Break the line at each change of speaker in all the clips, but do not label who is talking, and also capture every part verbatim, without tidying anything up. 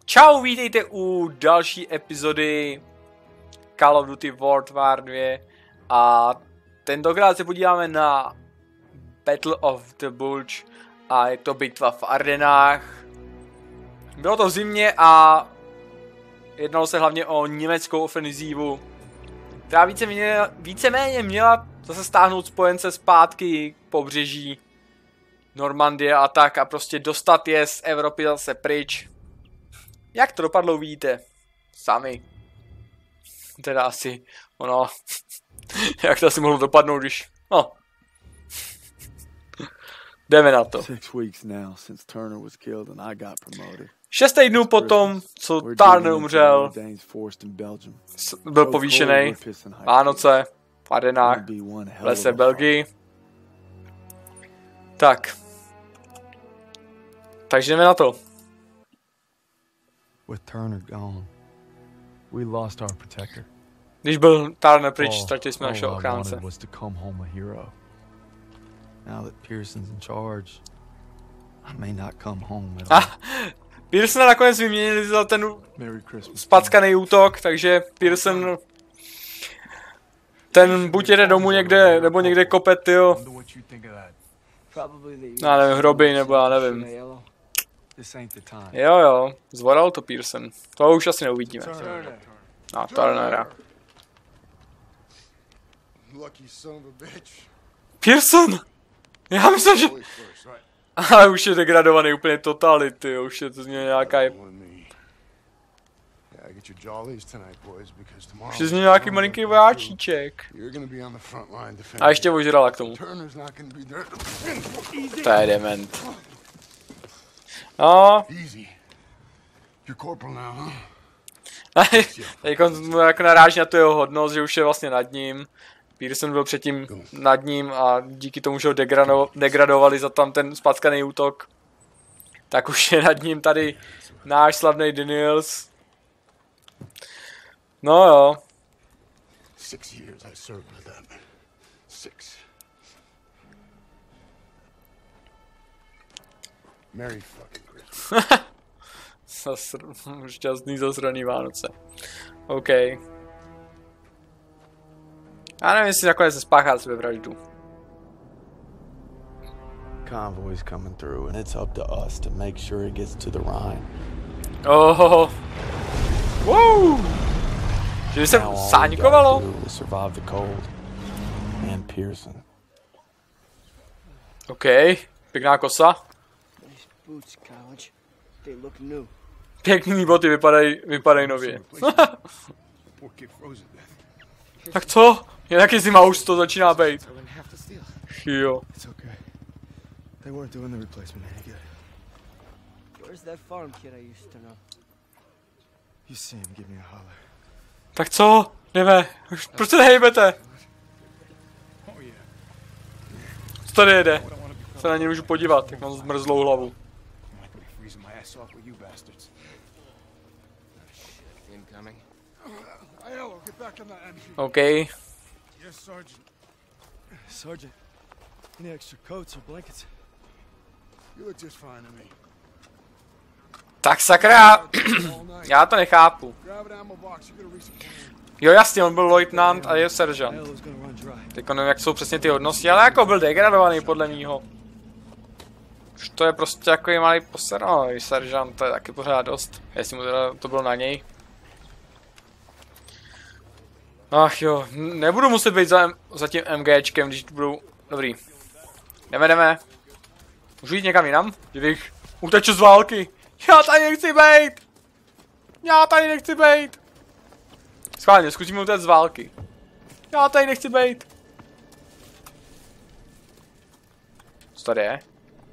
Čau, vítejte u další epizody Call of Duty World War dva a tentokrát se podíváme na Battle of the Bulge a je to bitva v Ardenách. Bylo to v zimě a jednalo se hlavně o německou ofenzívu, která víceméně, víceméně měla zase stáhnout spojence zpátky k pobřeží Normandie a tak a prostě dostat je z Evropy zase pryč. Jak to dopadlo, uvidíte sami. Teda asi, ono, jak to asi mohlo dopadnout, když, no. Jdeme na to. Šest týdnů potom, co Turner umřel, byl povýšený, Vánoce, v Ardenách, v lese v Belgii. Tak. Takže jdeme na to.
With Turner gone, we lost our protector.
Když byl Turner pryč, ztratili jsme našeho ochránce.
Was to come home a hero. Now that Pearson's in charge, I may not come home at all.
Ah, Pearsona nakonec vyměnili za ten spackaný útok, takže Pearson ten buď jede domů někde, nebo někde kope, tyjo. Já nevím, hroby, nebo já nevím. Jo, jo, zvoral to Pearson. To už asi neuvidíme. No, Turnera. Pearson! Já myslím, že... Ale už je degradovaný úplně totality, jo. Už je to z něj nějaká... Už je z něj nějaký malinký vojáčíček. A ještě ožrala k tomu. To je dement. No. Teď mu jako naráží na tu jeho hodnost, že už je vlastně nad ním. Pearson byl předtím nad ním a díky tomu, že ho degrado degradovali za tam ten spackaný útok, tak už je nad ním tady náš slavný Daniels. No jo.
Merry fucking Christmas.
Šťastný zasraný Vánoce. OK. Já nevím, jestli nakonec se spáchá sebevraždu.
Convoy's coming through and it's up to us to make sure it gets to the Rhine.
Oh. Wow. Že by se sáňkovalo?
Survive the cold. And Pearson.
OK. Pěkná kosa. Pěkný boty vypadají, vypadají nově. Tak co? Je taky zima, už to začíná být. Jo. Tak co? Jdeme. Proč se nehejbete? Co tady jede? Se na něj můžu podívat, jak mám zmrzlou hlavu. OK. Tak sakra, já to nechápu. Jo jasně, on byl lieutenant a je seržant. Teď nevím, jak jsou přesně ty hodnosti, ale jako byl degradovaný podle mýho. Už to je prostě takový malý poseraný seržant, to je taky pořád dost. Jestli mu teda to bylo na něj. Ach jo, nebudu muset být za, za tím MGčkem, když budu... Dobrý. Jdeme, jdeme. Můžu jít někam jinam? Kdybych uteču z války. Já tady nechci být! Já tady nechci být! Schválně, zkusíme utéct z války. Já tady nechci být! Co tady je?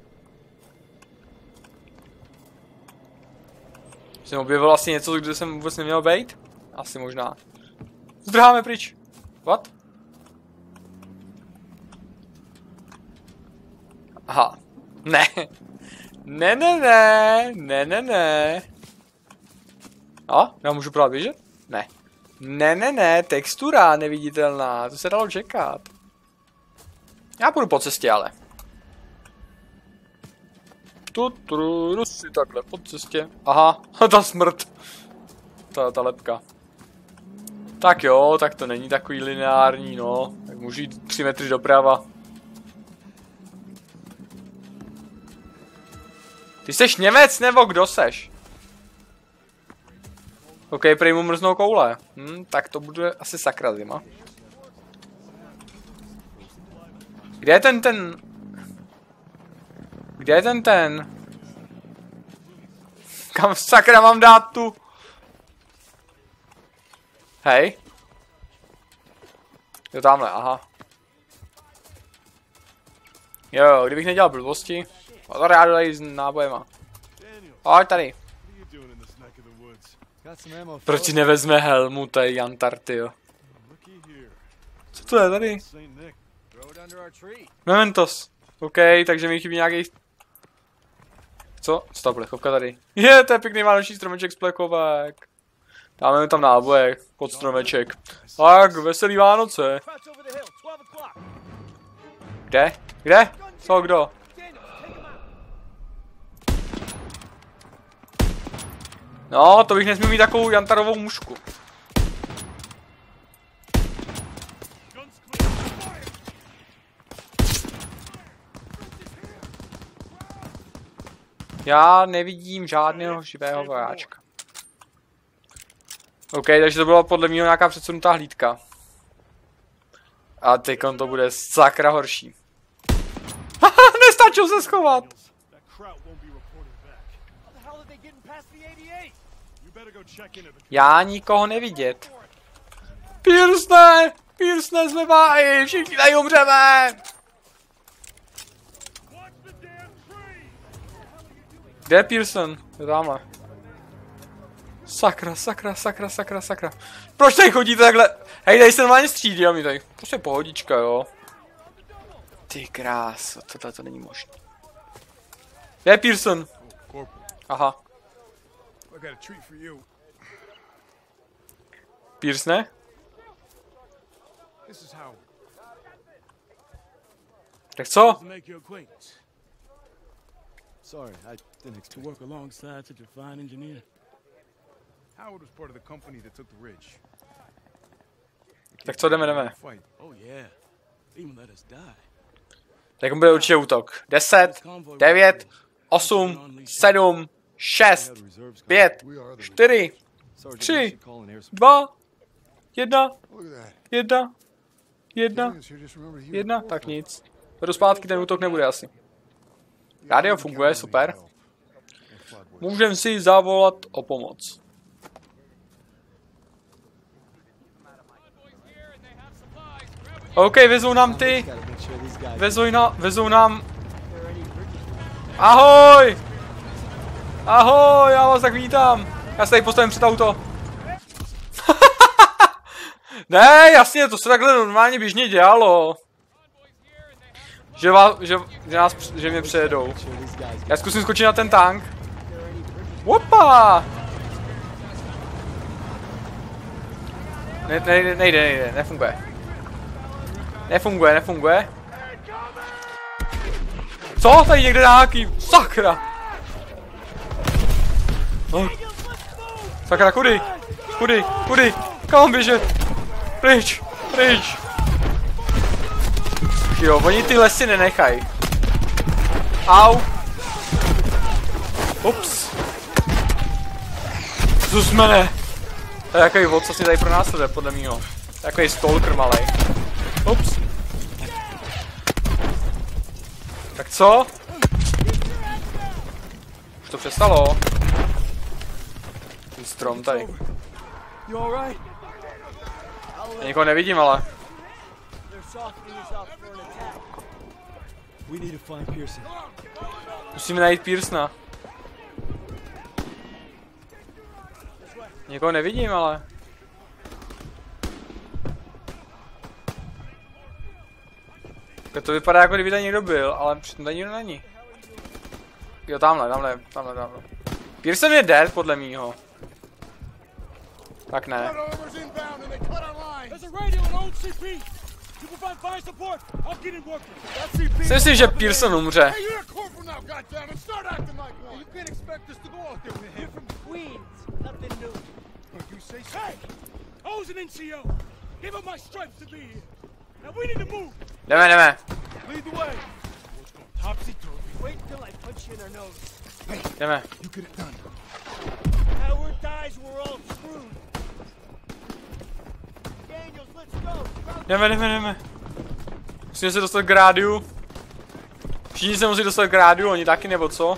Jsem objevil asi něco, kde jsem vůbec neměl být? Asi možná. Zdrháme pryč. What? Aha. Ne. Ne, ne, ne. Ne, ne, ne. A? Já můžu právě běžet? Ne. Ne, ne, ne. Textura neviditelná. To se dalo čekat. Já půjdu po cestě, ale. Tu, tu, jdu si takhle po cestě. Aha, ta smrt. Ta, ta lepka. Tak jo, tak to není takový lineární, no. Tak můžu jít tři metry doprava. Ty seš Němec nebo kdo seš? OK, prej mu mrznou koule. Hm, tak to bude asi sakra zima. Kde je ten ten... Kde je ten ten? Kam sakra mám dát tu? Hej. Jo, tamhle, aha. Jo, kdybych nedělal blbosti. A tady já dodají s nábojema. Pojď tady. Proč si nevezme helmu, tady Antartio? Co to je tady? Mementos. OK, takže mi chybí nějaký... Co? Co ta plechovka tady? Je, to je pěkný vánoční stromeček z plechovek. Dáme tam náboje pod stromeček. Tak, veselý Vánoce. Kde? Kde? Co, kdo? No, to bych nesměl mít takovou jantarovou mušku. Já nevidím žádného živého vojáčka. OK, takže to byla podle mě nějaká předsunutá hlídka. A teďkon to bude sakra horší. Haha, nestačil se schovat! Já nikoho nevidět. Piersne! Piersne, jsme báji! Všichni tady umřeme! Kde je Pearson? Je tamhle. Sakra, sakra, sakra, sakra, sakra. Proč tady chodíte takhle? Hej, tady se normálně střídí a mi tady. Prostě pohodička, jo. Ty kráso, tohle to není možné. Kde je Pearson? Aha. Pearsone? Tak co?
Sorry, I didn't expect to work alongside such a fine engineer. Howard was part of the company that took the ridge.
Tak co jdeme, jdeme.
Oh yeah. Even let us die.
Tak bude určitě útok. deset, devět, osm, sedm, šest, pět, čtyři, tři, dva, jedna, jedna, jedna, jedna, tak nic. Jdu zpátky, ten útok nebude asi. Rádio funguje, super. Můžeme si zavolat o pomoc. OK, vezou nám ty. Vezou, na, vezou nám. Ahoj! Ahoj, já vás tak vítám. Já se tady postavím před auto. Ne, jasně, to se takhle normálně běžně dělalo. Že, vás, že, že, nás, že mě přejedou. Já zkusím skočit na ten tank. Opa! Ne, nejde, nejde, nejde, nefunguje. Nefunguje, nefunguje. Co? Tady někde nějaký, sakra! Oh. Sakra, kudy? Kudy? Kudy? Kam mám běžet? Pryč, pryč. Jo, oni ty lesy nenechají. Au. Ups. Zuzmene. To je takový vod, co si tady pro nás jde, podle mýho. Takový stalker malej. Ups. Tak co? Už to přestalo. Ten strom tady. Já nikoho nevidím, ale. Musíme najít Pearsona. Nikoho nevidím, ale. To vypadá, jako kdyby tady někdo byl, ale přitom tady nikdo není. Jo, tamhle, tamhle, tamhle, tamhle. Pearson je dead, podle mýho. Tak ne. Myslím si, že Pearson umře.
down and start acting like one. You can't expect us to go out there with him.
From Queens, nothing new.
Well, you say so.
Hey, I was an N C O. Give up my stripes to be here. Now we need to move.
Jdeme, jdeme.
Lead the way. Topsy-turvy.
Wait till I punch you in our nose.
Hey,
Jdeme.
you get it done.
Howard dies, we're all screwed. Daniels, let's go.
Jdeme, jdeme, jdeme. Musíme se dostat k rádiu. Všichni se musí dostat k rádiu, oni taky nebo co?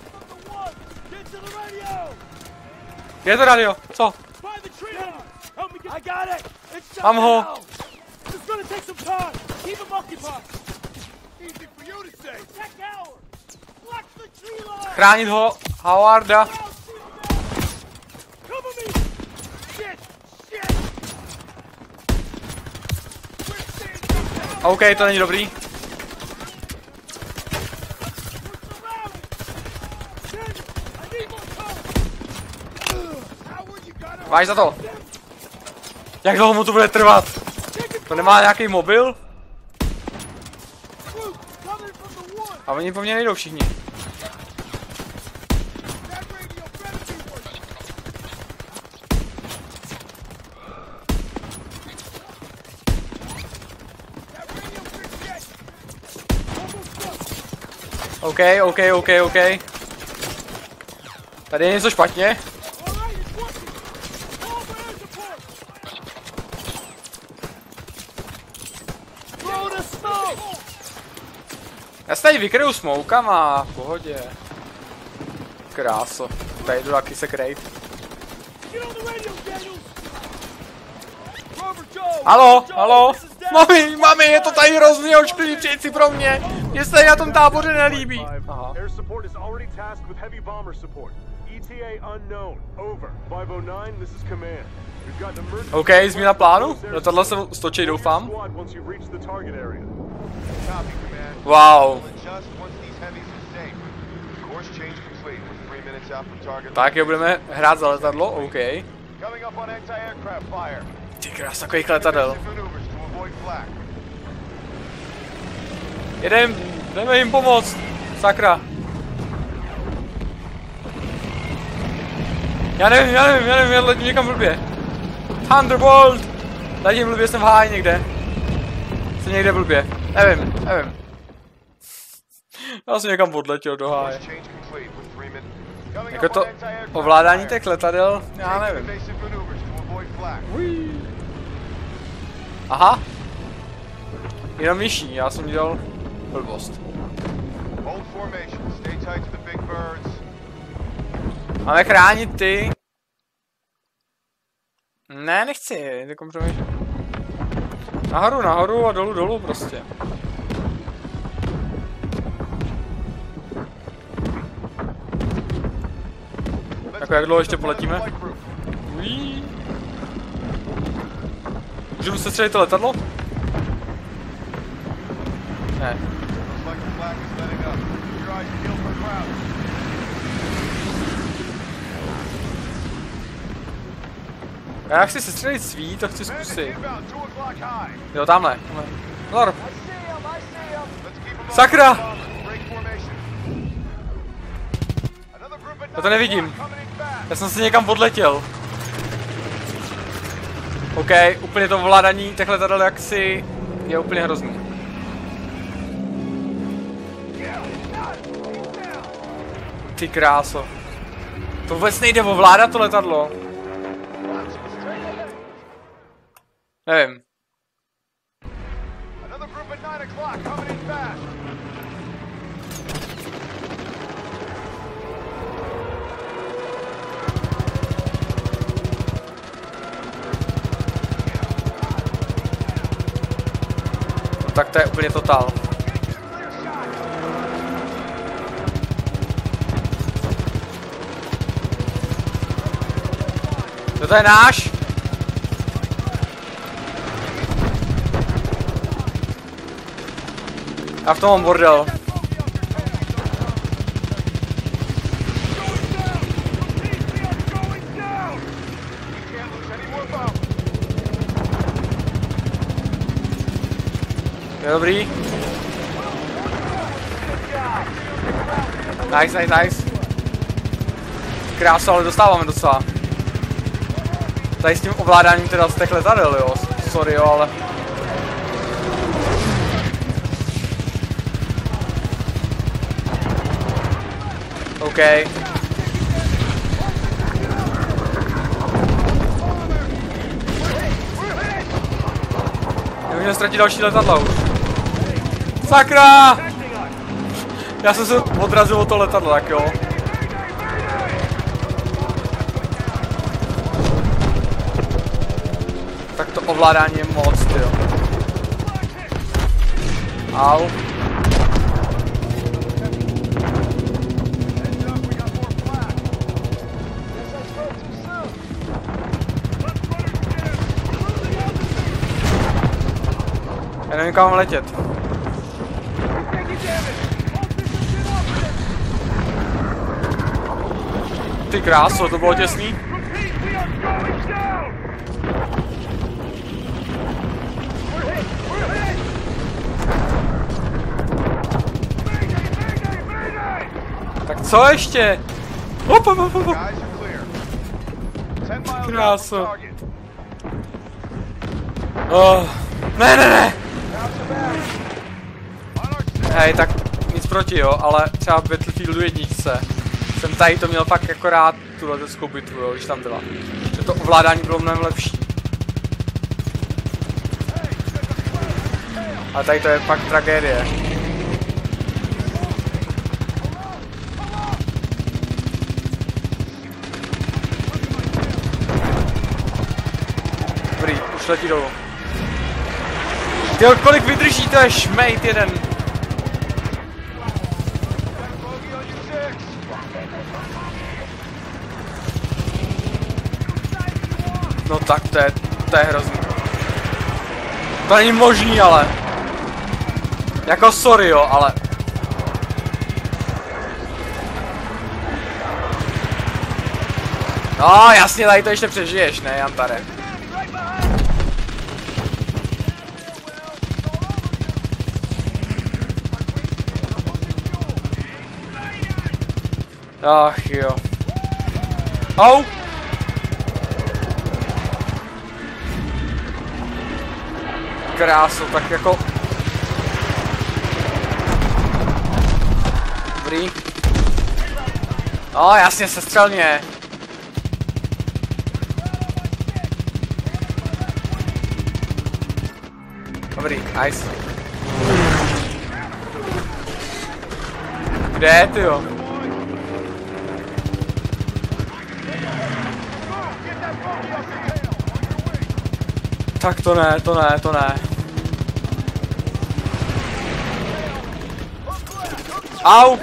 Kde je to rádio? Co? Mám ho. Chránit ho, Howarda. OK, to není dobrý. Máš za to. Jak dlouho mu to bude trvat? To nemá nějaký mobil? A oni po mně nejdou všichni. OK, OK, OK, OK. Tady je něco špatně. Já se tady vykryju smoukama, v pohodě. Kráso. Tady jdu taky se krejt. Halo, halo. Mami, mami, je to tady hrozně ošklivý příci pro mě. Mně se tady na tom táboře nelíbí. Aha. OK, změna plánu? Letadla se stočí, doufám. Wow. Tak jo, budeme hrát za letadlo, OK. Ty krás, takových letadel. Jedem, jdeme jim pomoct. Sakra. Já nevím, já nevím, já nevím, já letím někam blbě. Thunderbolt! Letím blbě, jsem v háji někde. Jsem někde blbě, nevím, nevím. Já jsem někam odletěl do háje. Jako to ovládání těch letadel, já nevím. Ui. Aha. Jenom myší, já jsem dělal blbost. Máme chránit ty. Ne, nechci, ty kompromis. Nahoru, nahoru a dolů, dolů prostě. Jako jak dlouho ještě poletíme? Uí. Můžu se střelit to letadlo? Ne. Já chci se střelit svý, to chci zkusit. Jo, tamhle. Lor. Sakra! Já to nevidím. Já jsem se někam odletěl. OK, úplně to ovládání těch letadel jaksi je úplně hrozný. Ty kráso. To vůbec nejde ovládat to letadlo. Nevím. No, tak to je úplně totál. To je náš. Já v tom mám bordel. Je dobrý. Nice, nice, nice. Krásu, ale dostáváme docela. Tady s tím ovládáním teda z těch letadel, jo. Sorry, jo, ale... OK. Nemůžeme ztratit další letadla už. Sakra! Já jsem se odrazil od toho letadla, tak jo. Tak to ovládání je moc, tyjo. Au. Já nevím, kam mám letět. Ty kráso, to bylo těsný. Tak co ještě? Hop, hop, hop, hop. Kráso. Oh. Ne, ne, ne! Hej, tak nic proti, jo, ale třeba v Battlefieldu jedničce jsem tady to měl fakt akorát tu leteckou bitvu, jo, když tam byla. Že to ovládání bylo mnohem lepší. Ale tady to je fakt tragédie. Dobrý, už letí dolů. Tyjo, kolik vydrží, to je šmejt jeden. No tak to je, to je hrozný. To není možný, ale. Jako sorry, jo, ale. No jasně, tady to ještě přežiješ, ne, Jantare. Ach jo. Au! Krásu, tak jako... Dobrý. No jasně, sestřel mě. Dobrý, nice. Kde je, tyjo? Tak to ne, to ne, to ne. Au!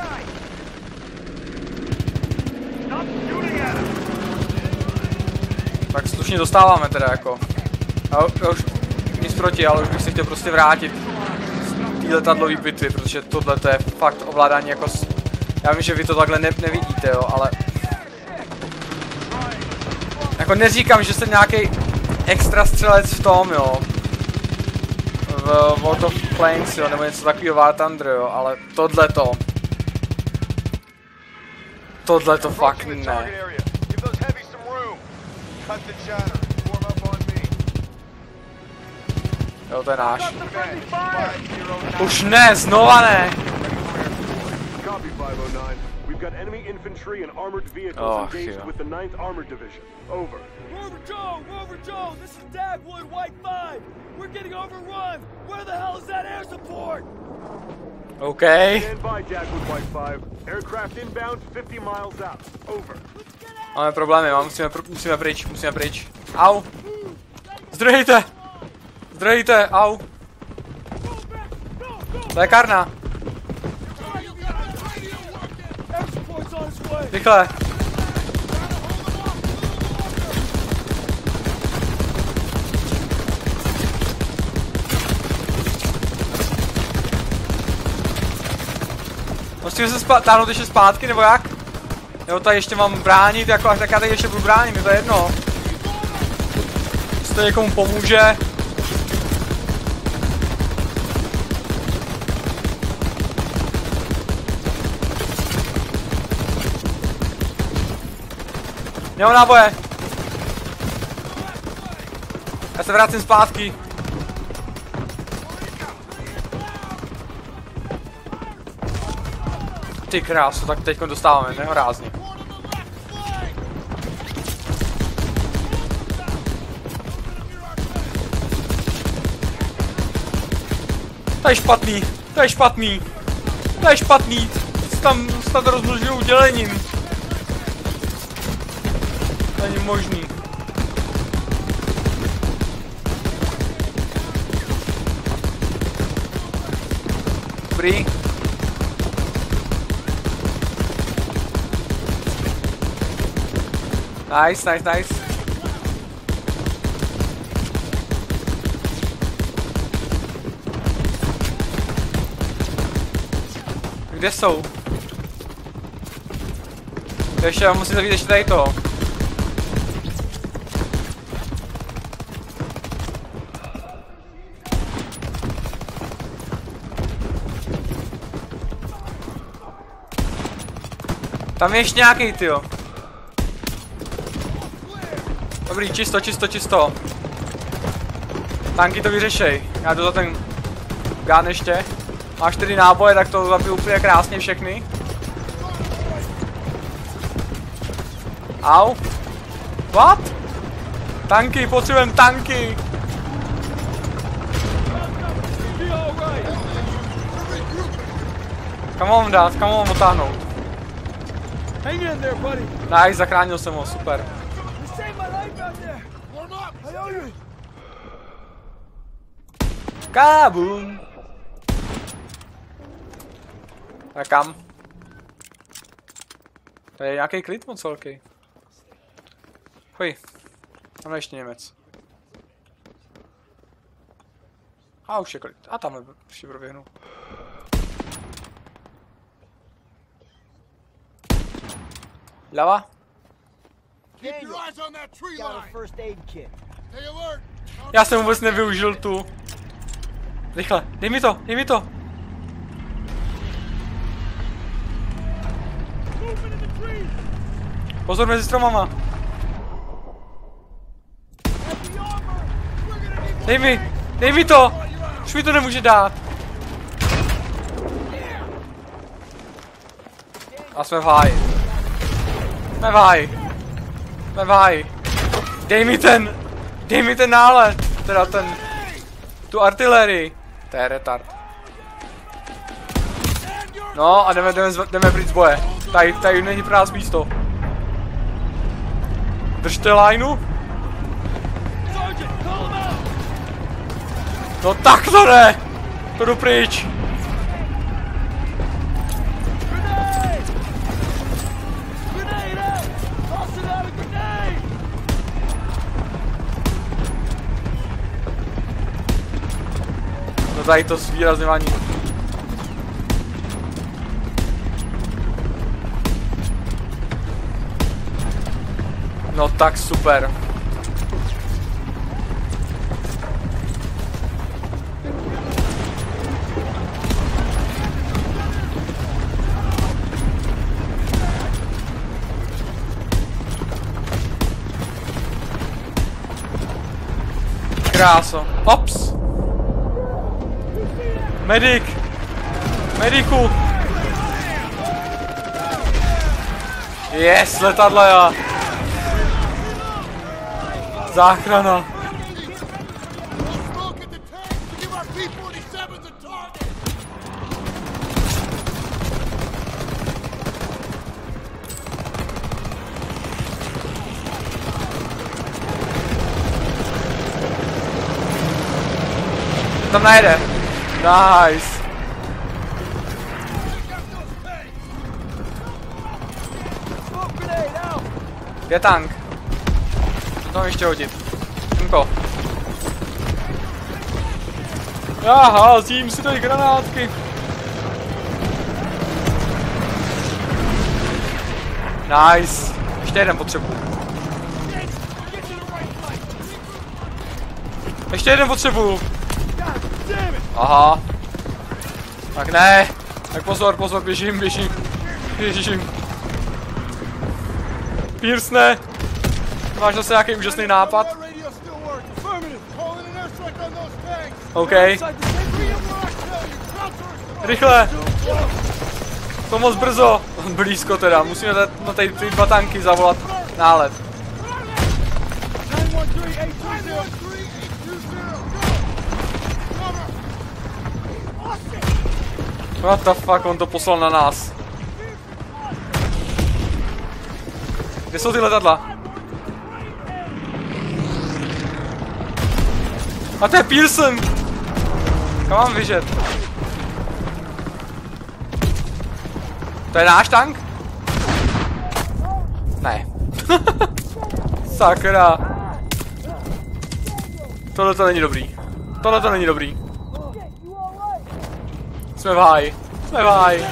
Tak slušně dostáváme teda jako. Já už nic proti, ale už bych se chtěl prostě vrátit z té letadlové bitvy, protože tohle to je fakt ovládání jako... Já vím, že vy to takhle ne nevidíte, jo, ale... Jako neříkám, že jste nějaký extra střelec v tom, jo. V World of Planes, jo, nebo něco takového War Thunder, jo, ale tohle to. Tohle to fakt ne. Jo, to je náš. Už ne, znova ne. Oh,
Rover Joe! Rover Joe! This is Dagwood, White five! We're getting overrun! Where the hell is that air support?
Okay.
Stand by, Dagwood, White five. Aircraft inbound fifty miles out. Over.
Máme problémy, mám, musíme, pr musíme pryč, musíme pryč. Au! Zdrojte! Zdrojte, au! Lékárna! Rychle! Musíme se táhnout ještě zpátky, nebo jak? Jo, tady ještě mám bránit, jako až tak já tady ještě budu bránit, mi to je jedno. Jestli to někomu pomůže. Nemám náboje. Já se vrátím zpátky. Ty krásu, tak teďko dostáváme nehorázně. To je špatný, to je špatný, to je špatný, se tam snad rozmnožujou dělením. To není možný. Dobrý. Nice, nice, nice. Kde jsou? To ještě musím zavít ještě tady to. Tam je ještě nějaký, tyjo. Dobrý, čisto, čisto, čisto. Tanky to vyřešej. Já jdu za ten gun ještě. Máš čtyři náboje, tak to zabiju úplně krásně všechny. Au. What? Tanky, potřebujeme tanky. Kam mám dát, kam mám otáhnout? Nice, zachránil jsem ho, super. Kabum. A kam? To je nějaký klid moc velký. Hoj. Tam je ještě Němec. A už je klid. A tamhle ještě proběhnu. Lava? Já jsem vůbec nevyužil tu. Rychle, dej mi to, dej mi to. Pozor mezi stromama. Dej mi, dej mi to. Už mi to nemůže dát. A jsme v háji. Jsme v háji. Jsme v háji. Dej mi ten, dej mi ten nálet. Teda ten, tu artilerii. To je retard. No a jdeme, jdeme, jdeme pryč z boje. Tady, tady není pro nás místo. Držte lineu. No tak to ne. To jdu pryč. No tady to zvýrazňování. No tak super. Kráso. Ops. Medic. Mediku. Yes, letadlo já. Záchrana. Tam najde. Nice. Je tank. Co tam ještě hodit? Tanko. Já házím si tady granátky. Nice. Ještě jeden potřebuji. Ještě jeden potřebuji. Aha. Tak ne. Tak pozor, pozor, běžím, běžím. Běžím. Pierce ne. Máš zase nějaký úžasný nápad? OK. Rychle! To moc brzo. Blízko teda. Musíme na tady ty dva tanky zavolat nálet. What the fuck, on to poslal na nás. Kde jsou ty letadla? A to je Pearson! Kam mám vyžet? To je náš tank? Ne. Sakra. Tohle to není dobrý. Tohle to není dobrý. Jsme v háji. Jsme v háji.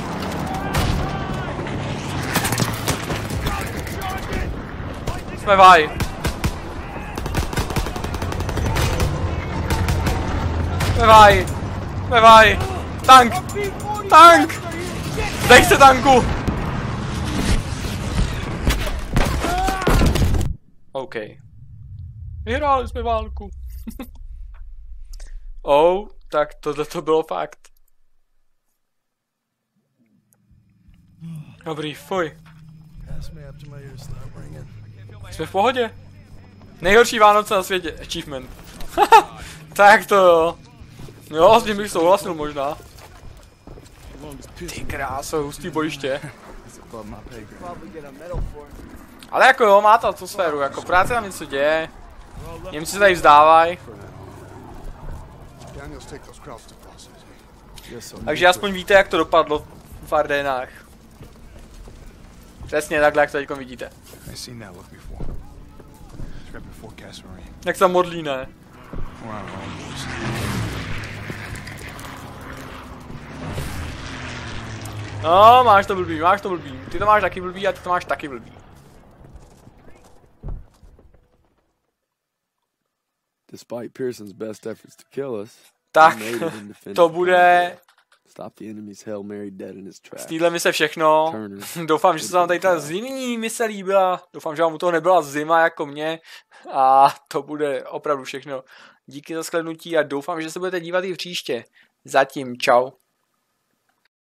Jsme v háji. Jsme v háji. Jsme v háji. Tank. Tank. Zdech se tanku. OK. Vyhráli jsme válku. Oh, tak tohle to bylo fakt. Dobrý, fuj. Jsme v pohodě. Nejhorší Vánoce na světě. Achievement. Tak to jo. Jo, s tím bych souhlasil možná. Ty kráso, hustý bojiště. Ale jako jo, má to atmosféru, jako práce tam něco děje. Němci se tady vzdávají. Takže aspoň víte, jak to dopadlo v Ardenách. Přesně takhle, jak to teďko vidíte. Jak se modlí, ne? No, máš to blbý, máš to blbý. Ty to máš taky blbý a ty to máš taky blbý.
Despite Pearson's best efforts to kill us,
tak to bude
stop the enemy's Hail Mary dead in his tracks.
Z téhle mise všechno. Doufám, že se vám tady ta zimní mise líbila. Doufám, že vám u toho nebyla zima jako mě. A to bude opravdu všechno. Díky za shlédnutí a doufám, že se budete dívat i příště. Zatím čau.